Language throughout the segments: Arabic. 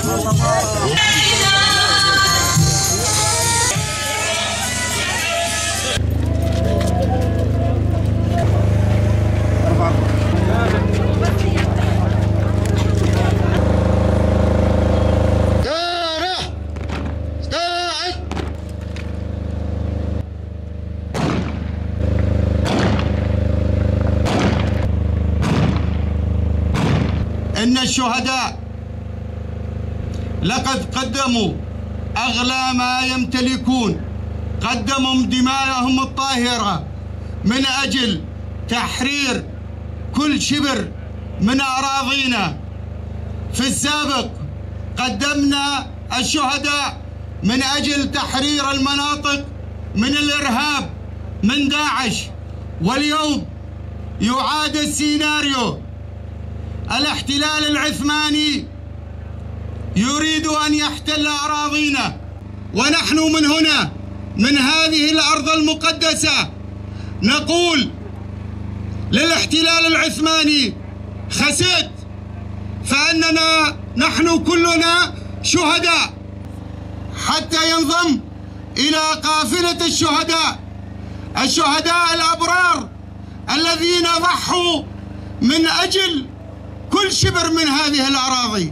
إن الشهداء لقد قدموا أغلى ما يمتلكون، قدموا دماءهم الطاهرة من أجل تحرير كل شبر من أراضينا. في السابق قدمنا الشهداء من أجل تحرير المناطق من الإرهاب من داعش، واليوم يعاد السيناريو. الاحتلال العثماني يريد أن يحتل أراضينا، ونحن من هنا من هذه الأرض المقدسة نقول للاحتلال العثماني خسئت، فأننا نحن كلنا شهداء، حتى ينضم إلى قافلة الشهداء الأبرار الذين ضحوا من أجل كل شبر من هذه الأراضي.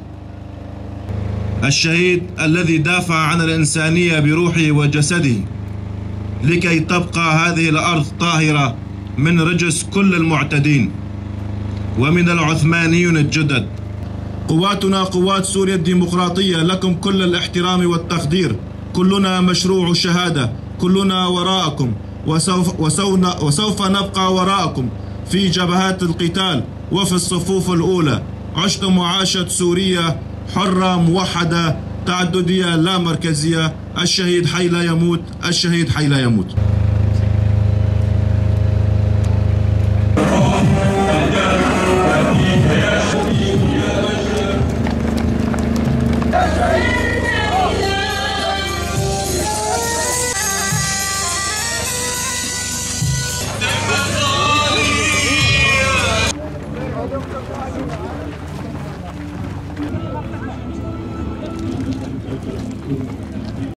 الشهيد الذي دافع عن الإنسانية بروحه وجسده لكي تبقى هذه الأرض طاهرة من رجس كل المعتدين ومن العثمانيين الجدد. قواتنا قوات سوريا الديمقراطية لكم كل الاحترام والتقدير، كلنا مشروع شهادة، كلنا وراءكم وسوف نبقى وراءكم في جبهات القتال وفي الصفوف الأولى. عشتم وعاشت سوريا حرة موحدة تعددية لا مركزية. الشهيد حي لا يموت، الشهيد حي لا يموت.